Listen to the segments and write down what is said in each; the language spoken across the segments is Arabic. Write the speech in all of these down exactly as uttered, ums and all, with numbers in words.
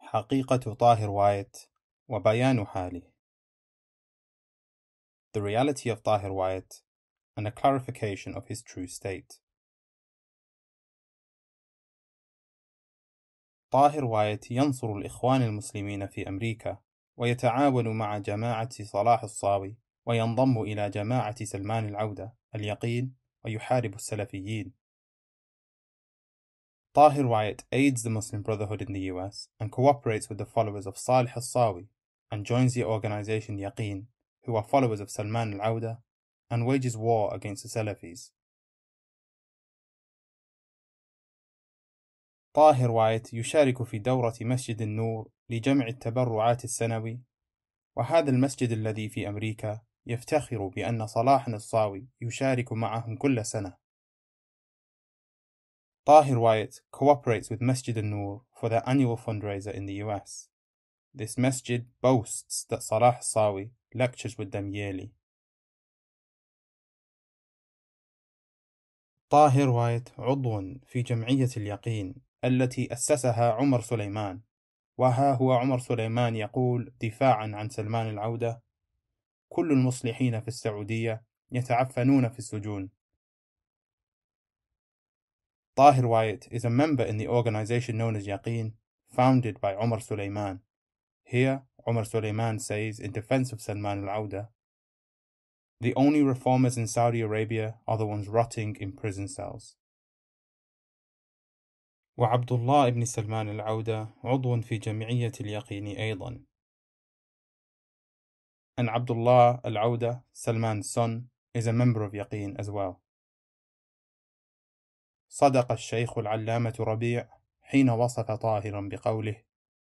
حقيقة طاهر وايت وبيان حاله. The reality of Tahir Wyatt and a clarification of his true state. طاهر وايت ينصر الإخوان المسلمين في أمريكا، ويتعاون مع جماعة صلاح الصاوي، وينضم إلى جماعة سلمان العودة اليقين، ويحارب السلفيين. Tahir Wyatt aids the Muslim Brotherhood in the U S and cooperates with the followers of Salih al-Sawi and joins the organization Yaqeen, who are followers of Salman al-Awda, and wages war against the Salafis. طاهر وايت يشارك في دورة مسجد النور لجمع التبرعات السنوي، وهذا المسجد الذي في أمريكا يفتخر بأن صلاح الصاوي يشارك معهم كل سنة. Tahir Wyatt cooperates with Masjid al-Nur for their annual fundraiser in the U S. This masjid boasts that Salah al-Sawi lectures with them yearly. طاهر وايت عضو في جمعية اليقين التي أسسها عمر سليمان، وها هو عمر سليمان يقول دفاعا عن سلمان العودة: كل المصلحين في السعودية يتعفنون في السجون. Tahir Wyatt is a member in the organization known as Yaqeen, founded by Umar Sulaiman. Here, Umar Sulaiman says in defense of Salman al-Awda, the only reformers in Saudi Arabia are the ones rotting in prison cells. وعبد الله بن سلمان العودة عضو في جمعية اليقين أيضا. And Abdullah al-Awda, Salman's son, is a member of Yaqeen as well. صدق الشيخ العلامة ربيع حين وصف طاهرا بقوله: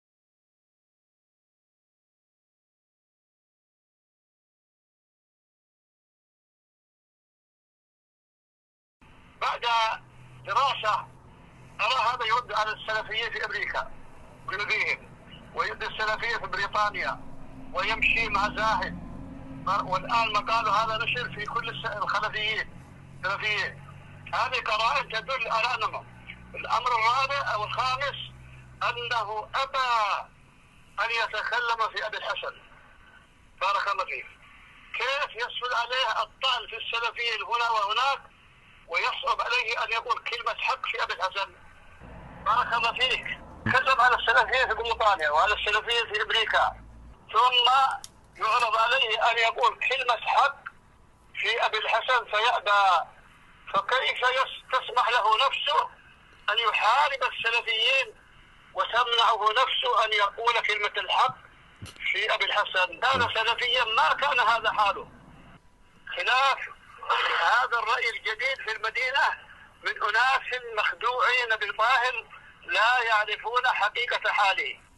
بعد دراسة أرى هذا يرد على السلفية في أمريكا ويؤذيهم، ويؤذي السلفية في بريطانيا، ويمشي مع زاهد، والآن مقاله هذا نشر في كل الخلفيين السلفيين. هذه قرائن تدل على أنه الأمر الرابع أو الخامس أنه أبى أن يتكلم في أبي الحسن. بارك الله فيك. كيف يسهل عليه الطعن في السلفيين هنا وهناك، ويصعب عليه أن يقول كلمة حق في أبي الحسن؟ بارك الله فيك. كذب على السلفيين في بريطانيا وعلى السلفيين في أمريكا، ثم يعرض عليه أن يقول كلمة حق في أبي الحسن فيأبى. فكيف تسمح له نفسه أن يحارب السلفيين وتمنعه نفسه أن يقول كلمة الحق في أبي الحسن؟ كان سلفيا ما كان هذا حاله. خلاف هذا الرأي الجديد في المدينة من أناس مخدوعين بالظاهر لا يعرفون حقيقة حاله.